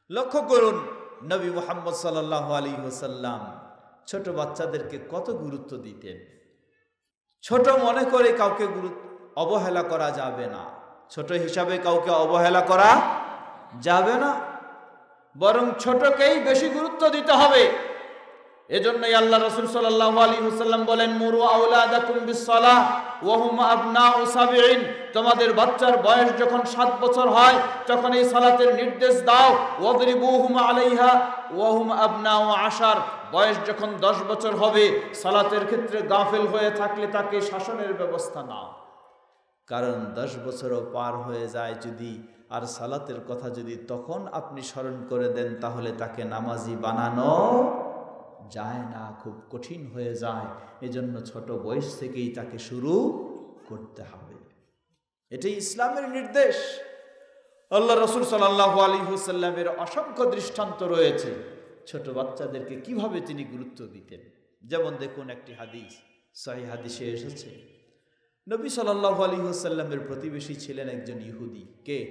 লক্ষ্য করুন নবী মুহাম্মদ সাল্লাল্লাহু আলাইহি ওয়াসাল্লাম ছোট বাচ্চাদেরকে কত গুরুত্ব দিতেন। ছোট মনে করে কাউকে অবহেলা করা যাবে না, ছোট হিসাবে কাউকে অবহেলা করা যাবে না, বরং ছোটকেই বেশি গুরুত্ব দিতে হবে। এজন্যই আল্লাহ রাসূল সাল্লাল্লাহু আলাইহি ওয়াসাল্লাম বলেন, মুরু আওলাদাকুম বিসসালাহ ওয়া হুম আবনাউ সাবঈন, তোমাদের বাচ্চার বয়স যখন 7 বছর হয় তখন এই সালাতের নির্দেশ দাও। ওয়াদরিবুহুম আলাইহা ওয়া হুম আবনাউ 10, বয়স যখন 10 বছর হবে সালাতের ক্ষেত্রে গাফেল হয়ে থাকলে তাকে শাসনের ব্যবস্থা নাও। কারণ 10 বছরও পার হয়ে যায় যদি, আর সালাতের কথা যদি তখন আপনি স্মরণ করে দেন তাহলে তাকে নামাজি বানানো যায় না, খুব কঠিন হয়ে যায়। এজন্য ছোট বয়স থেকেই তাকে শুরু করতে হবে। এটাই ইসলামের নির্দেশ। আল্লাহ রাসূল সাল্লাল্লাহু আলাইহি ওয়াসাল্লামের অসংখ্য দৃষ্টান্ত রয়েছে ছোট বাচ্চাদেরকে কিভাবে তিনি গুরুত্ব দিতেন। যেমন দেখুন, একটি হাদিস, সহিহ হাদিসে এসেছে, নবী সাল্লাল্লাহু আলাইহি ওয়াসাল্লামের প্রতিবেশী ছিলেন একজন ইহুদি। কে?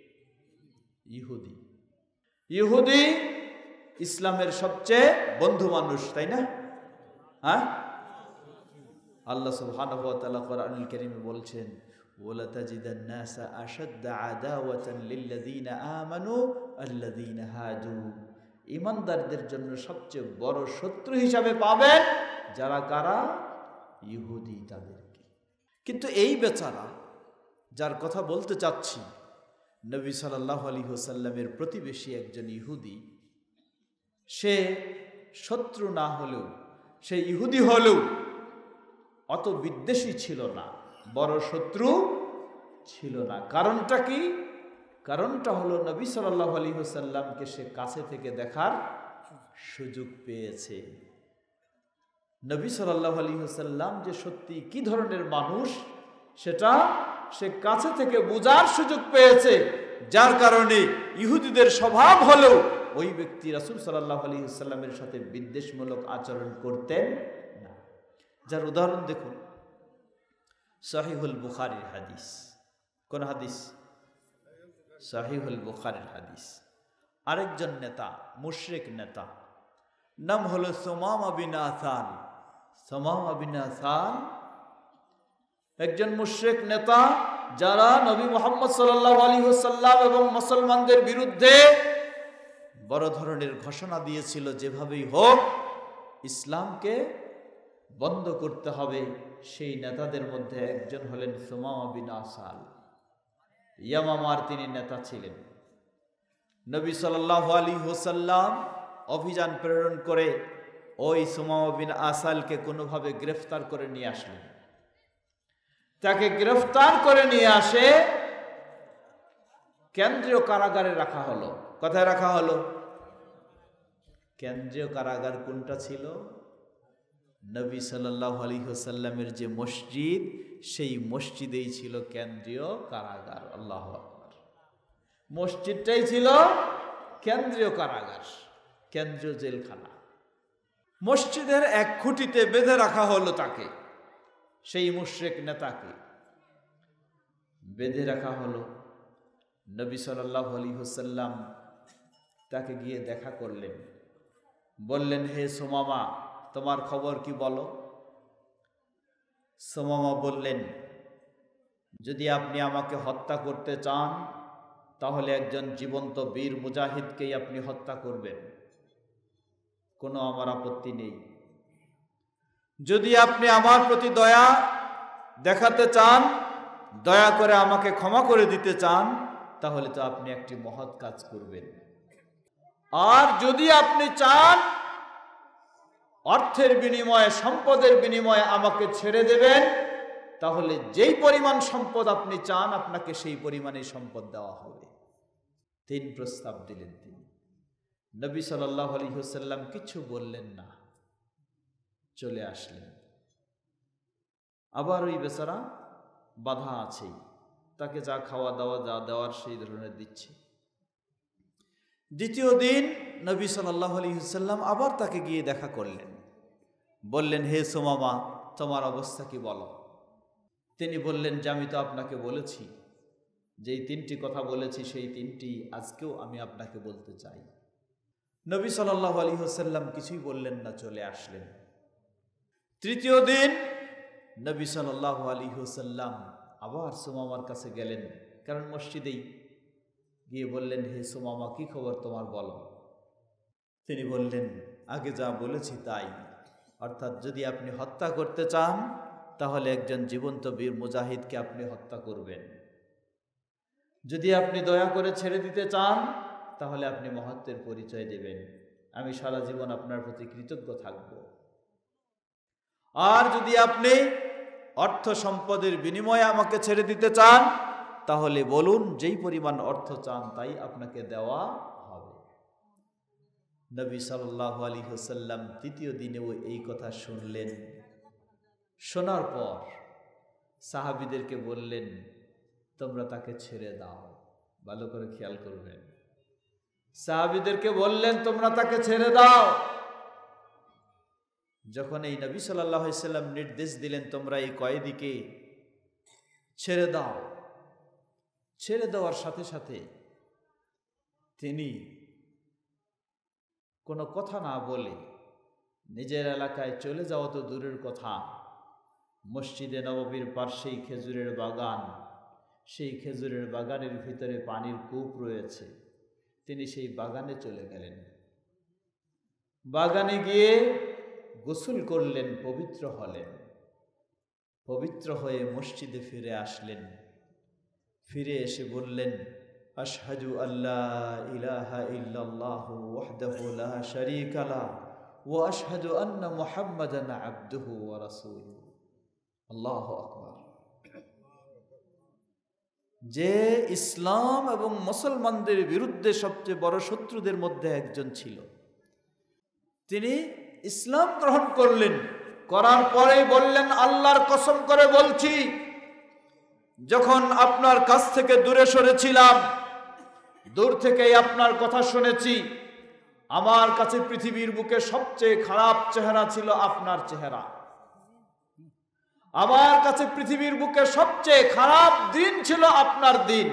ইহুদি ইসলামের সবচেয়ে বন্ধু মানুষ, তাই না? হ্যাঁ, আল্লাহ সুবহানাহু ওয়া তাআলা কোরআনুল কারীমে বলছেন, ওয়ালা তাজিদান্নাসা আশাদ্দা আদাওয়াতান লিল্লাযীনা আমানু আল্লাযীনা হাদু, ঈমানদারদের জন্য সবচেয়ে বড় শত্রু হিসাবে পাবেন যারা কারা? ইহুদি, তাদেরকে। কিন্তু এই বেচারা যার কথা বলতে চাচ্ছি, নবী সাল্লাল্লাহু আলাইহি ওয়াসাল্লামের প্রতিবেশী একজন ইহুদি, সে শত্রু না হলেও, সে ইহুদি হলেও অত বিদ্বেষী ছিল না, বড় শত্রু ছিল না। কারণটা কি? কারণটা হলো নবী সাল্লাল্লাহু আলাইহি ওয়াসাল্লামকে সে কাছে থেকে দেখার সুযোগ পেয়েছে। নবী সাল্লাল্লাহু আলাইহি ওয়াসাল্লাম যে সত্যি কি ধরনের মানুষ সেটা সে কাছে থেকে বোঝার সুযোগ পেয়েছে, যার কারণে ইহুদিদের স্বভাব হলো ওই ব্যক্তি রাসূল সাল্লাল্লাহু আলাইহি ওয়াসাল্লামের সাথে বিদ্বেষমূলক আচরণ করতেন না। যার উদাহরণ দেখুন, সহিহুল বুখারীর হাদিস। কোন হাদিস? সহিহুল বুখারীর হাদিস। আরেকজন নেতা, মুশরিক নেতা, নাম হলো সুমামা বিন আসাল। সুমামা বিন আসাল একজন মুশরিক নেতা, যারা নবী মুহাম্মদ সাল্লাল্লাহু আলাইহি ওয়াসাল্লাম এবং মুসলমানদের বিরুদ্ধে বড় ধরনের ঘোষণা দিয়েছিল, যেভাবেই হোক ইসলামকে বন্ধ করতে হবে। সেই নেতাদের মধ্যে একজন হলেন সুমামা বিন আসাল। ইয়ামামার তিনি নেতা ছিলেন। নবী সাল্লাল্লাহু আলাইহি ওয়াসাল্লাম অভিযান প্রেরণ করে ওই সুমামা বিন আসালকে কোনোভাবে গ্রেফতার করে নিয়ে আসলেন। তাকে গ্রেফতার করে নিয়ে আসে কেন্দ্রীয় কারাগারে রাখা হলো। কোথায় রাখা হলো? কেন্দ্রীয় কারাগার কোনটা ছিল? নবী সাল্লাল্লাহু আলাইহি ওয়াসাল্লামের যে মসজিদ, সেই মসজিদেই ছিল কেন্দ্রীয় কারাগার। আল্লাহু আকবার। মসজিদটাই ছিল কেন্দ্রীয় কারাগার, কেন্দ্রীয় জেলখানা। মসজিদের এক খুঁটিতে বেঁধে রাখা হলো তাকে, সেই মুশরিক নেতাকে বেঁধে রাখা হলো। নবী সাল্লাল্লাহু আলাইহি ওয়াসাল্লাম তাকে গিয়ে দেখা করলেন, বললেন, হে সুমামা, তোমার খবর কি বলো? সুমামা বললেন, যদি আপনি আমাকে হত্যা করতে চান তাহলে একজন জীবন্ত বীর মুজাহিদকেই আপনি হত্যা করবেন, কোনো আমার আপত্তি নেই। যদি আপনি আমার প্রতি দয়া দেখাতে চান, দয়া করে আমাকে ক্ষমা করে দিতে চান, তাহলে তো আপনি একটি মহৎ কাজ করবেন। আর যদি আপনি চান অর্থের বিনিময়ে, সম্পদের বিনিময়ে আমাকে ছেড়ে দেবেন, তাহলে যেই পরিমাণ সম্পদ আপনি চান আপনাকে সেই পরিমাণে সম্পদ দেওয়া হবে। 3 প্রস্তাব দিলেন তিনি। নবী সাল্লাল্লাহু আলাইহি ওয়াসাল্লাম কিছু বললেন না, চলে আসলেন। আবার ওই বেচারা বাধা আছেই, তাকে যা খাওয়া দাওয়া যা দেওয়ার সেই ধরনের দিচ্ছে। দ্বিতীয় দিন নবী সাল্লাল্লাহু আলাইহি ওয়াসাল্লাম আবার তাকে গিয়ে দেখা করলেন, বললেন, হে সুমামা, তোমার অবস্থা কি বলো? তিনি বললেন যে আমি তো আপনাকে বলেছি যেই তিনটি কথা বলেছি সেই তিনটি আজকেও আমি আপনাকে বলতে চাই। নবী সাল্লাল্লাহু আলাইহি ওয়াসাল্লাম কিছুই বললেন না, চলে আসলেন। তৃতীয় দিন নবী সাল্লাল্লাহু আলাইহি ওয়াসাল্লাম আবার সুমামার কাছে গেলেন, কারণ মসজিদেই গিয়ে বললেন, হে সুমামা, কি খবর তোমার, বলো। তিনি বললেন, আগে যা বলেছি তাই, অর্থাৎ যদি আপনি হত্যা করতে চান তাহলে একজন জীবন্ত বীর মুজাহিদকে আপনি হত্যা করবেন, যদি আপনি দয়া করে ছেড়ে দিতে চান তাহলে আপনি মহত্বের পরিচয় দেবেন, আমি সারা জীবন আপনার প্রতি কৃতজ্ঞ থাকব। আর যদি আপনি অর্থ সম্পদের বিনিময়ে আমাকে ছেড়ে দিতে চান তাহলে বলুন, যেই পরিমাণ অর্থ চান তাই আপনাকে দেওয়া হবে। নবী সাল্লাল্লাহু আলাইহি ওয়াসাল্লাম তৃতীয় দিনেও এই কথা শুনলেন। শোনার পর সাহাবীদেরকে বললেন, তোমরা তাকে ছেড়ে দাও। ভালো করে খেয়াল করবেন, সাহাবীদেরকে বললেন, তোমরা তাকে ছেড়ে দাও। যখন এই নবী সাল্লাল্লাহু আলাইহি ওয়াসাল্লাম নির্দেশ দিলেন, তোমরা এই কয়েদিকে ছেড়ে দাও, ছেড়ে দেওয়ার সাথে সাথে তিনি কোনো কথা না বলে নিজের এলাকায় চলে যাওয়া তো দূরের কথা, মসজিদে নববীর পাশেই খেজুরের বাগান, সেই খেজুরের বাগানের ভিতরে পানির কূপ রয়েছে, তিনি সেই বাগানে চলে গেলেন। বাগানে গিয়ে গোসল করলেন, পবিত্র হলেন, পবিত্র হয়ে মসজিদে ফিরে আসলেন। ফিরে এসে বললেন, আশহাদু আল্লা ইলাহা ইল্লাল্লাহু ওয়াহদাহু লা শারীকা লাহু ওয়া আশহাদু আন্না মুহাম্মাদান আবদুহু ওয়া রাসূলুহু। আল্লাহু আকবার। যে ইসলাম এবং মুসলমানদের বিরুদ্ধে সবচেয়ে বড় শত্রুদের মধ্যে একজন ছিল, তিনি ইসলাম গ্রহণ করলেন। করার পরেই বললেন, আল্লাহর কসম করে বলছি, যখন আপনার কাছ থেকে দূরে সরেছিলাম, দূর থেকেই আপনার কথা শুনেছি, আমার কাছে পৃথিবীর বুকে সবচেয়ে খারাপ চেহারা ছিল আপনার চেহারা, আমার কাছে পৃথিবীর বুকে সবচেয়ে খারাপ দিন ছিল আপনার দিন,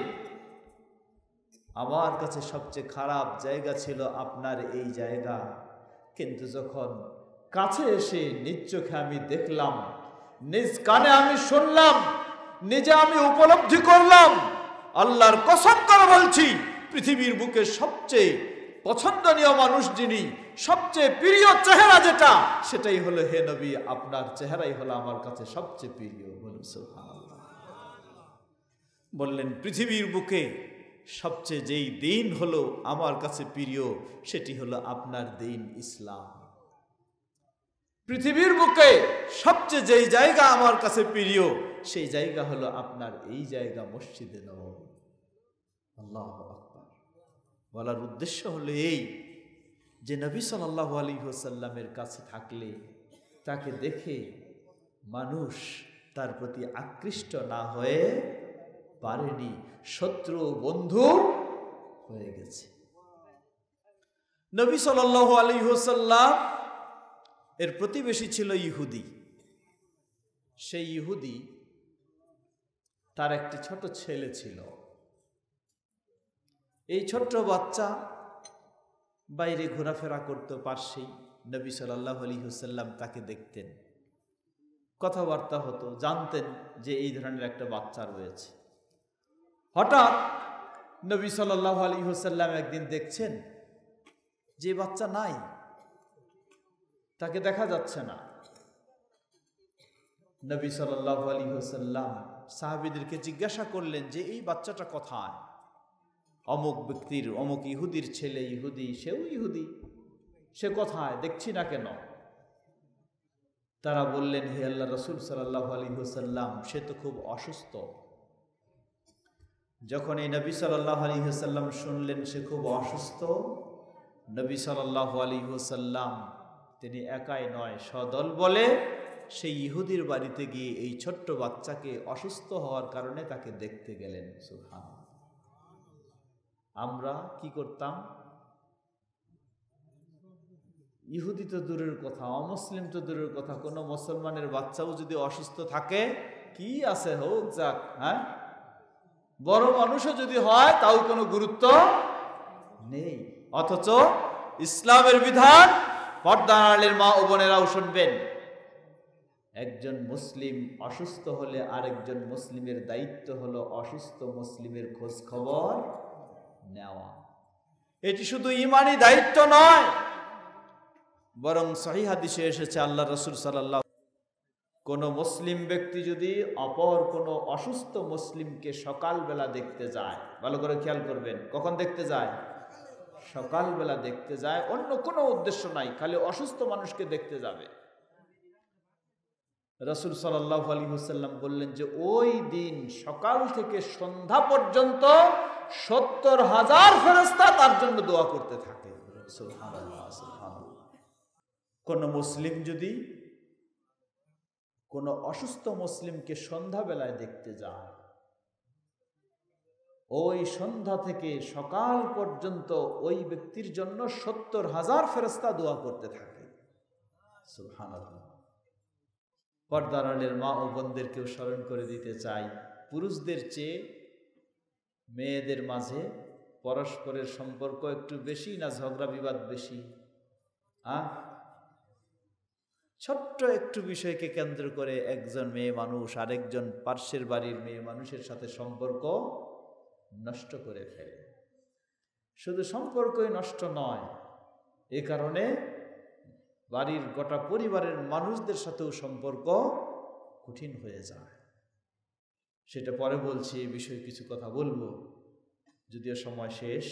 আমার কাছে সবচেয়ে খারাপ জায়গা ছিল আপনার এই জায়গা। কিন্তু যখন কাছে এসে নিজ চোখে আমি দেখলাম, নিজ কানে আমি শুনলাম, নিজে আমি উপলব্ধি করলাম, আল্লাহর কসম করে বলছি, পৃথিবীর বুকে সবচেয়ে পছন্দনীয় মানুষ যিনি, সবচেয়ে প্রিয় চেহারা যেটা, সেটাই হলো হে নবী, আপনার চেহারাই হলো আমার কাছে সবচেয়ে প্রিয়। বলুন সুবহানাল্লাহ। বললেন, পৃথিবীর বুকে সবচেয়ে যেই দিন হলো আমার কাছে প্রিয়, সেটি হলো আপনার দিন ইসলাম। পৃথিবীর বুকে সবচেয়ে যেই জায়গা আমার কাছে প্রিয়, সেই জায়গা হলো আপনার এই জায়গা, মসজিদে নববী। আল্লাহু আকবার। বলার উদ্দেশ্য হলো এই যে নবী সাল্লাল্লাহু আলাইহি ওয়াসাল্লামের কাছে থাকলে তাকে দেখে মানুষ তার প্রতি আকৃষ্ট না হয়ে পারেনি, শত্রু বন্ধু হয়ে গেছে। নবী সাল্লাল্লাহু আলাইহি ওয়াসাল্লাম এর প্রতিবেশী ছিল ইহুদি। সেই ইহুদি, তার একটি ছোট ছেলে ছিল। এই ছোট্ট বাচ্চা বাইরে ঘোরাফেরা করতে পারছেই, নবী সাল্লাল্লাহু আলাইহি ওয়াসাল্লাম তাকে দেখতেন, কথাবার্তা হতো, জানতেন যে এই ধরনের একটা বাচ্চা রয়েছে। হঠাৎ নবী সাল্লাল্লাহু আলাইহি ওয়াসাল্লাম একদিন দেখছেন যে বাচ্চা নাই, তাকে দেখা যাচ্ছে না। নবী সাল্লাল্লাহু আলাইহি ওয়াসাল্লাম সাহাবীদেরকে জিজ্ঞাসা করলেন যে এই বাচ্চাটা কোথায়? অমুক ব্যক্তির, অমুক ইহুদির ছেলে, ইহুদি, সেও ইহুদি, সে কোথায়, দেখছি না কেন? তারা বললেন, হে আল্লাহর রাসূল সাল্লাল্লাহু আলাইহি ওয়াসাল্লাম, সে তো খুব অসুস্থ। যখন এই নবী সাল্লাল্লাহু আলাইহি ওয়াসাল্লাম শুনলেন সে খুব অসুস্থ, নবী সাল্লাল্লাহু আলাইহি ওয়াসাল্লাম তিনি একাই নয়, সদল বলে সেই ইহুদির বাড়িতে গিয়ে এই ছোট্ট বাচ্চাকে অসুস্থ হওয়ার কারণে তাকে দেখতে গেলেন। সুবহানাল্লাহ। আমরা কি করতাম? ইহুদি তো দূরের কথা, অমুসলিম তো দূরের কথা, কোনো মুসলমানের বাচ্চাও যদি অসুস্থ থাকে, কি আছে হোক যাক, হ্যাঁ, বড় মানুষও যদি হয় তাও কোনো গুরুত্ব নেই। অথচ ইসলামের বিধান, পর্দার আড়ালের মা ও বোনেরাও শুনবেন, একজন মুসলিম অসুস্থ হলে আরেকজন মুসলিমের দায়িত্ব হলো অসুস্থ মুসলিমের খোঁজ খবর নেওয়া। এটি শুধু ঈমানি দায়িত্ব নয়, বরং সহিহ হাদিসে এসেছে আল্লাহ রাসূল সাল্লাল্লাহু, কোন মুসলিম ব্যক্তি যদি অপর কোন অসুস্থ মুসলিমকে সকালবেলা দেখতে যায়, ভালো করে খেয়াল করবেন, কখন দেখতে যায়? সকালবেলা দেখতে যায়, অন্য কোনো উদ্দেশ্য নাই, খালি অসুস্থ মানুষকে দেখতে যাবে। রাসূল সাল্লাল্লাহু আলাইহি ওয়াসাল্লাম বললেন যে ওই দিন সকাল থেকে সন্ধ্যা পর্যন্ত ৭০,০০০ ফেরেশতা তার জন্য দোয়া করতে থাকে। সুবহানাল্লাহ, সুবহানাল্লাহ। কোন মুসলিম যদি কোন অসুস্থ মুসলিমকে সন্ধ্যাবেলায় দেখতে যায়, ওই সন্ধ্যা থেকে সকাল পর্যন্ত ওই ব্যক্তির জন্য ৭০,০০০ ফেরেশতা দোয়া করতে থাকে। সুবহানাল্লাহ। পর্দার আড়ালের মা ও বোনদেরকেও স্মরণ করে দিতে চাই, পুরুষদের চেয়ে মেয়েদের মাঝে পরস্পরের সম্পর্ক একটু বেশি না ঝগড়া বিবাদ বেশি? ছোট্ট একটু বিষয়কে কেন্দ্র করে একজন মেয়ে মানুষ আরেকজন পার্শ্বের বাড়ির মেয়ে মানুষের সাথে সম্পর্ক নষ্ট করে ফেলে। শুধু সম্পর্কই নষ্ট নয়, এ কারণে বাড়ির গোটা পরিবারের মানুষদের সাথেও সম্পর্ক কঠিন হয়ে যায়। সেটা পরে বলছি, এই বিষয়ে কিছু কথা বলবো, যদিও সময় শেষ।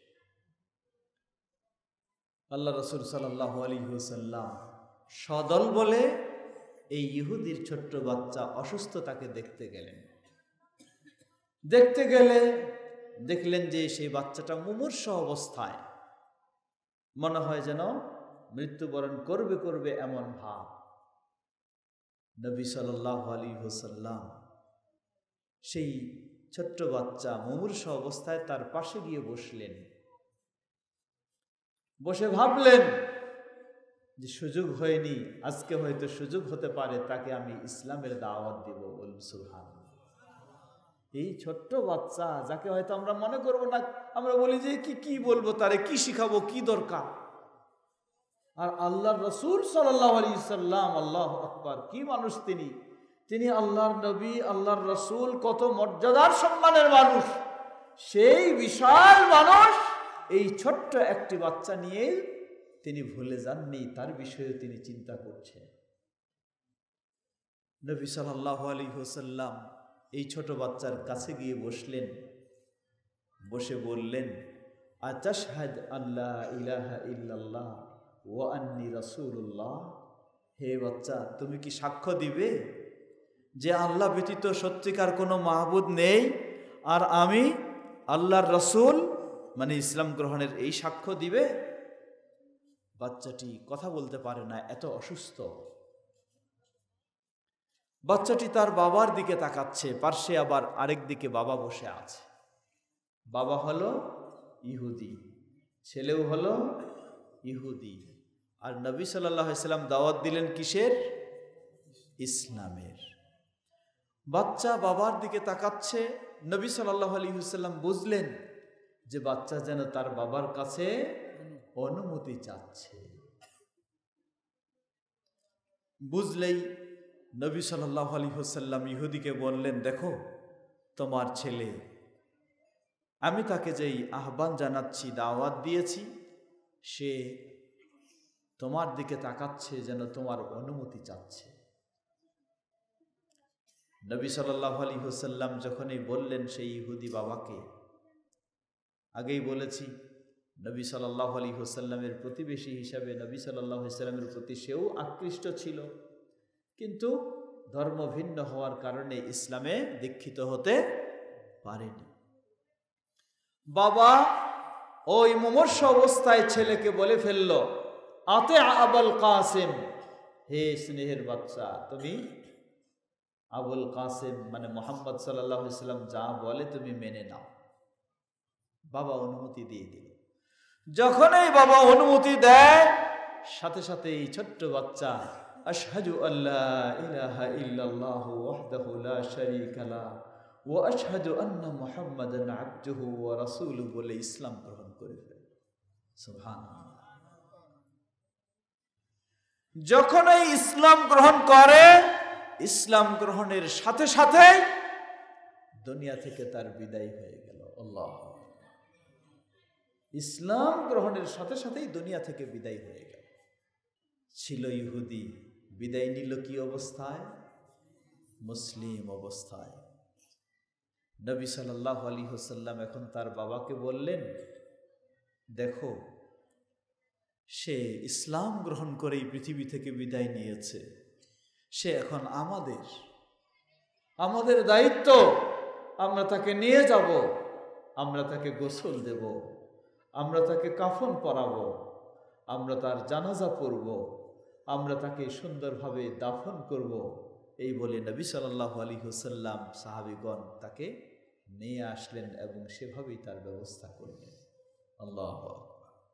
আল্লাহ রাসূল সাল্লাল্লাহু আলাইহি ওয়াসাল্লাম সদল বলে এই ইহুদির ছোট্ট বাচ্চা অসুস্থ, তাকে দেখতে গেলেন। দেখতে গেলে দেখলেন যে সেই বাচ্চাটা মুমূর্ষু অবস্থায়, মনে হয় যেন মৃত্যুবরণ করবে করবে এমন ভাব। নবী সাল্লাল্লাহু আলাইহি ওয়াসাল্লাম সেই ছোট্ট বাচ্চা মুমূর্ষু অবস্থায় তার পাশে গিয়ে বসলেন। বসে ভাবলেন যে সুযোগ হয়নি, আজকে হয়তো সুযোগ হতে পারে, তাকে আমি ইসলামের দাওয়াত দিব। বলুন সুবহানাল্লাহ। এই ছোট্ট বাচ্চা যাকে হয়তো আমরা মনে করবো না, আমরা বলি যে কি বলবো, তারে কি শিখাবো, কি দরকার। আর আল্লাহর রাসূল সাল্লাল্লাহু আলাইহি সাল্লাম, আল্লাহু আকবার, কি মানুষ তিনি! তিনি আল্লাহর নবী, আল্লাহর রাসূল, কত মর্যাদার সম্মানের মানুষ। সেই বিশাল মানুষ এই ছোট্ট একটি বাচ্চা নিয়ে তিনি ভুলে যাননি, তার বিষয়ে তিনি চিন্তা করছেন। নবী সাল্লাল্লাহু আলাইহি ওয়াসাল্লাম এই ছোট বাচ্চার কাছে গিয়ে বসলেন। বসে বললেন, আতাশহাদ আল্লা ইলাহা ইল্লাল্লাহ ওয়া আন্নী রাসূলুল্লাহ। হে বাচ্চা, তুমি কি সাক্ষ্য দিবে যে আল্লাহ ব্যতীত সত্যিকার কোনো মাহবুদ নেই, আর আমি আল্লাহর রাসূল, মানে ইসলাম গ্রহণের এই সাক্ষ্য দিবে? বাচ্চাটি কথা বলতে পারে না, এত অসুস্থ। বাচ্চাটি তার বাবার দিকে তাকাচ্ছে, পার্শ্বে আবার আরেক দিকে বাবা বসে আছে। বাবা হলো ইহুদি, ছেলেও হলো ইহুদি। আর নবী সাল্লাল্লাহু আলাইহি সাল্লাম দাওয়াত দিলেন কিসের? ইসলামের। বাচ্চা বাবার দিকে তাকাচ্ছে। নবী সাল্লাল্লাহু আলাইহি ওয়াসাল্লাম বুঝলেন যে বাচ্চা যেন তার বাবার কাছে অনুমতি চাচ্ছে। বুঝলেই নবী সাল্লাল্লাহু আলাইহি ওয়াসাল্লাম ইহুদিকে বললেন, দেখো তোমার ছেলে, আমি তাকে যেই আহ্বান জানাচ্ছি, দাওয়াত দিয়েছি, সে তোমার দিকে তাকাচ্ছে যেন তোমার অনুমতি চাচ্ছে। নবী সাল্লাল্লাহু আলাইহি ওয়াসাল্লাম যখনই বললেন সেই ইহুদি বাবাকে, আগেই বলেছি নবী সাল্লাল্লাহু আলাইহি ওয়াসাল্লামের প্রতিবেশী হিসাবে নবী সাল্লাল্লাহু আলাইহি ওয়াসাল্লামের প্রতি সেও আকৃষ্ট ছিল, কিন্তু ধর্ম ভিন্ন হওয়ার কারণে ইসলামে দীক্ষিত হতে পারেনি। বাবা ওই মুমূর্ষু অবস্থায় ছেলেকে বলে ফেলল, আতে আবুল কাসিম, হে স্নেহের বাচ্চা, তুমি আবুল কাসিম মানে মুহাম্মদ সাল্লাল্লাহু আলাইহি ওয়াসাল্লাম যা বলে তুমি মেনে নাও। বাবা অনুমতি দিয়ে দিল। যখনই বাবা অনুমতি দেয়, সাথে সাথে এই ছোট্ট বাচ্চা আশহাদু আল্লা ইলাহা ইল্লাল্লাহু ওয়াহদাহু লা শারীকা লাহু ওয়া আশহাদু আন্না মুহাম্মাদান আবদুহু ওয়া রাসূলুহু বলে ইসলাম গ্রহণ করে ফেলে। সুবহানাল্লাহ। যখন এই ইসলাম গ্রহণ করে, ইসলাম গ্রহণের সাথে সাথে দুনিয়া থেকে তার বিদায় হয়ে গেল। আল্লাহ, ইসলাম গ্রহণের সাথে সাথেই দুনিয়া থেকে বিদায় হয়ে গেল। ছিল ইহুদি, বিদায় নিল কি অবস্থায়? মুসলিম অবস্থায়। নবী সাল্লাল্লাহু আলাইহি ওয়াসাল্লাম এখন তার বাবাকে বললেন, দেখো, সে ইসলাম গ্রহণ করেই পৃথিবী থেকে বিদায় নিয়েছে, সে এখন আমাদের দায়িত্ব, আমরা তাকে নিয়ে যাব, আমরা তাকে গোসল দেব, আমরা তাকে কাফন পরাবো, আমরা তার জানাজা পড়ব, আমরা তাকে সুন্দরভাবে দাফন করব। এই বলে নবী সাল্লাল্লাহু আলাইহি ওয়াসাল্লাম সাহাবীগণ তাকে নিয়ে আসলেন এবং সেভাবেই তার ব্যবস্থা করলেন। আল্লাহু আকবার।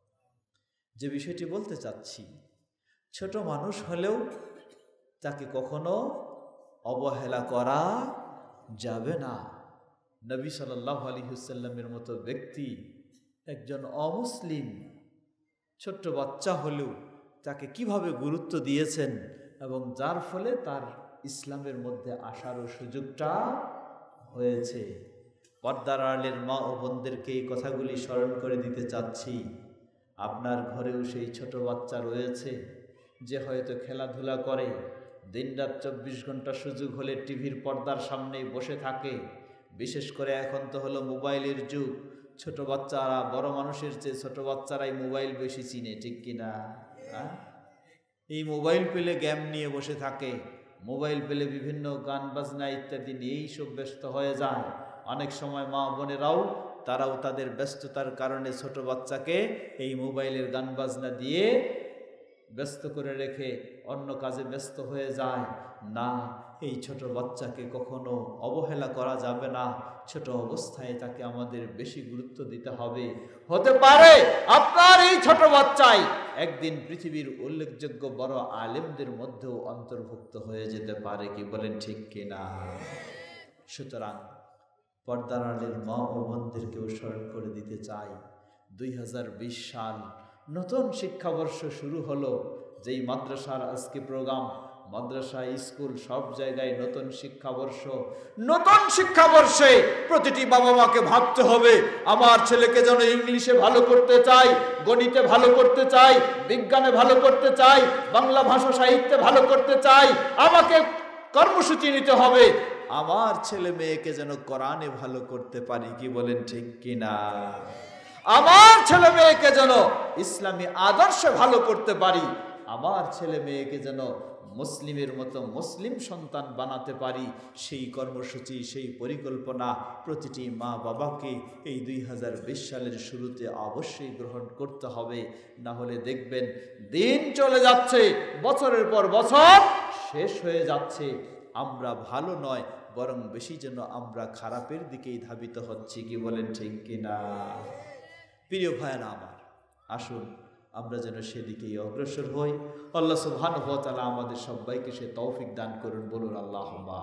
যে বিষয়টি বলতে চাচ্ছি, ছোট মানুষ হলেও তাকে কখনো অবহেলা করা যাবে না। নবী সাল্লাল্লাহু আলাইহি ওয়াসাল্লামের মতো ব্যক্তি একজন অমুসলিম ছোট্ট বাচ্চা হলেও তাকে কিভাবে গুরুত্ব দিয়েছেন এবং যার ফলে তার ইসলামের মধ্যে আসারও সুযোগটা হয়েছে। পর্দার আড়ালের মা ও বোনদেরকে এই কথাগুলি স্মরণ করে দিতে চাচ্ছি। আপনার ঘরেও সেই ছোট বাচ্চা রয়েছে যে হয়তো খেলাধুলা করে, দিনরাত 24 ঘন্টা সুযোগ হলে টিভির পর্দার সামনেই বসে থাকে। বিশেষ করে এখন তো হলো মোবাইলের যুগ। ছোট বাচ্চারা বড় মানুষের চেয়ে ছোট বাচ্চারাই মোবাইল বেশি চিনে, ঠিক কিনা? এই মোবাইল পেলে গেম নিয়ে বসে থাকে, মোবাইল পেলে বিভিন্ন গান বাজনা ইত্যাদি নিয়েই সব ব্যস্ত হয়ে যায়। অনেক সময় মা বোনেরাও তারাও তাদের ব্যস্ততার কারণে ছোট বাচ্চাকে এই মোবাইলের গান বাজনা দিয়ে ব্যস্ত করে রেখে অন্য কাজে ব্যস্ত হয়ে যায়। না, এই ছোট বাচ্চাকে কখনো অবহেলা করা যাবে না। ছোট অবস্থায় তাকে আমাদের বেশি গুরুত্ব দিতে হবে। হতে পারে আপনার এই ছোট বাচ্চাই একদিন পৃথিবীর উল্লেখযোগ্য বড় আলেমদের মধ্যেও অন্তর্ভুক্ত হয়ে যেতে পারে, কি বলেন ঠিক কিনা? সুতরাং পর্দার আড়ালের মা ও বোনদেরকেও স্মরণ করে দিতে চাই, 2020 সাল নতুন শিক্ষাবর্ষ শুরু হলো। যেই মাদ্রাসার আজকে প্রোগ্রাম, মাদ্রাসা, স্কুল, সব জায়গায় নতুন শিক্ষাবর্ষ। নতুন শিক্ষাবর্ষে প্রতিটি বাবা মাকে ভাবতে হবে, আমার ছেলেকে যেন ইংলিশে ভালো করতে চাই, গণিতে ভালো করতে চাই, বিজ্ঞানে ভালো করতে চাই, বাংলা ভাষা সাহিত্যে ভালো করতে চাই। আমাকে কর্মসূচি নিতে হবে, আমার ছেলে মেয়েকে যেন কোরআনে ভালো করতে পারি, কি বলেন ঠিক কিনা? আমার ছেলে মেয়েকে যেন ইসলামী আদর্শে ভালো করতে পারি, আমার ছেলে মেয়েকে যেন মুসলিমের মতো মুসলিম সন্তান বানাতে পারি। সেই কর্মসূচি, সেই পরিকল্পনা প্রতিটি মা বাবাকে এই 2020 সালের শুরুতে অবশ্যই গ্রহণ করতে হবে। না হলে দেখবেন দিন চলে যাচ্ছে, বছরের পর বছর শেষ হয়ে যাচ্ছে, আমরা ভালো নয় বরং বেশি যেন আমরা খারাপের দিকেই ধাবিত হচ্ছি, কি বলেন ঠিক কিনা? প্রিয় ভাইরা আমার, আসুন আমরা যেন সেদিকেই অগ্রসর হই। আল্লাহ সুবহানাহু ওয়া তাআলা আমাদের সবাইকে সে তৌফিক দান করুন, বলুন আল্লাহুম্মা।